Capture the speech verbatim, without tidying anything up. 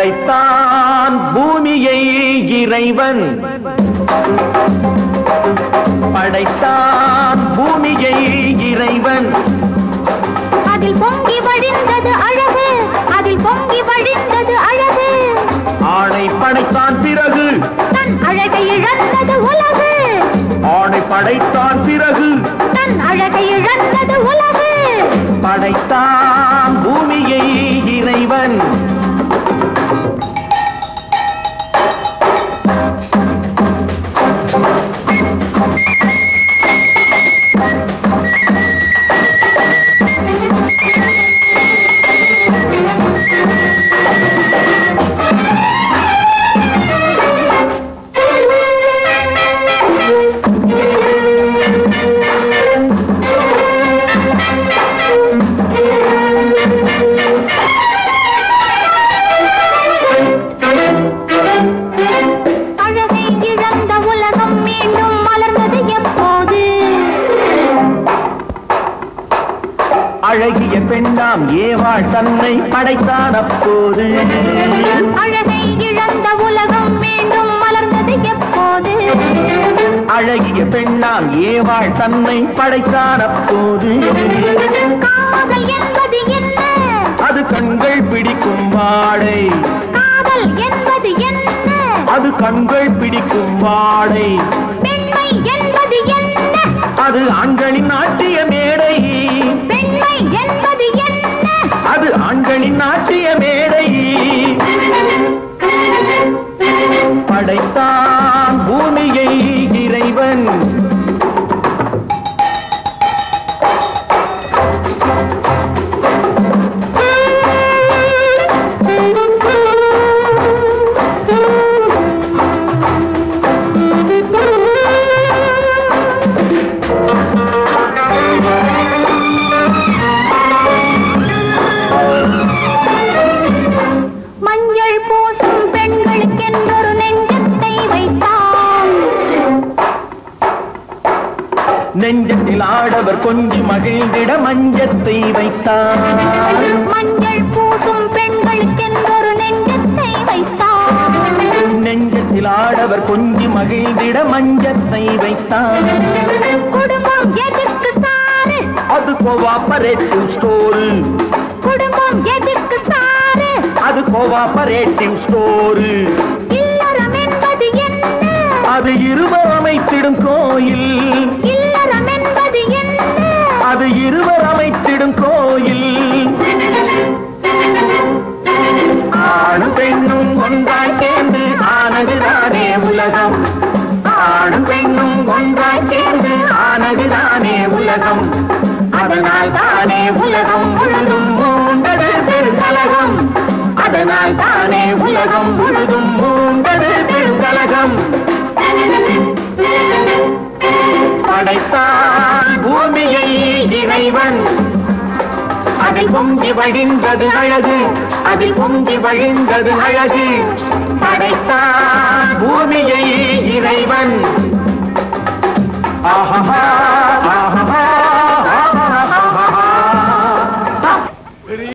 படைத்தான் பூமியை இறைவன் படைத்தான் பூமியை இறைவன் அதில் பொங்கி வழிந்தது அழகு அதில் பொங்கி வழிந்தது அழகு ஆணை படைத்தான் பிறகு தன் அழகை இழந்தது உலகு ஆணை படைத்தான் பிறகு தன் அழகை இழந்தது உலகு படைத்தான் பூமியை இறைவன் அழகிய பெண்ணாம் ஏவாள் தன்னை படைத்தான் அப்போது அழகை இழந்த உலகம் மீண்டும் மலர்ந்தது எப்போது அழகிய பெண்ணாம் ஏவாள் தன்னை படைத்தான் அப்போது காதல் என்பது என்ன அது கண்கள் பிடிக்கும் வாடை காதல் என்பது என்ன அது கண்கள் பிடிக்கும் வாடை பெண்மை என்பது என்ன அது ஆண்களின் நாட்டிய மேடை பெண்மை என்பது என்ன அது ஆண்களின் நாட்டிய மேடை படைத்தான் பூமியை இறைவன் நெஞ்சத்தில் ஆடவர் கொஞ்சி மகிழ்ந்திட மஞ்சத்தை வைத்தார் மஞ்சள் பூசும் பெண்களுக்கென்றொரு நெஞ்சத்தை வைத்தார் நெஞ்சத்தில் ஆடவர் கொஞ்சி மகிழ்ந்திட மஞ்சத்தை வைத்தார் குடும்பம் எதற்கு சாரு அது கோஆபரேட்டிவ் ஸ்டோரு குடும்பம் எதற்கு சாரு அது கோஆபரேட்டிவ் ஸ்டோரு இல்லறம் என்பது என்ன அது இருவர் அமைத்திடும் கோயில் இல்லறம் என்பது என்ன அது இருவர் அமைத்திடும் கோயில் ஆணும் பெண்ணும் ஒன்றாய் சேர்ந்து ஆனதுதானே உலகம் ஆணும் பெண்ணும் ஒன்றாய் சேர்ந்து ஆனதுதானே உலகம் அதனால் தானே உலகம் முழுதும் மூண்டது பெருங்கலகம் அதனால் தானே உலகம் முழுதும் மூண்டது பெருங்கலகம் படைத்தான் பூமியை இறைவன் அதில் பொங்கி வழிந்தது அழகு அதில் பொங்கி வழிந்தது அழகு படைத்தான் பூமியை இறைவன் ஆஹா ஆஹா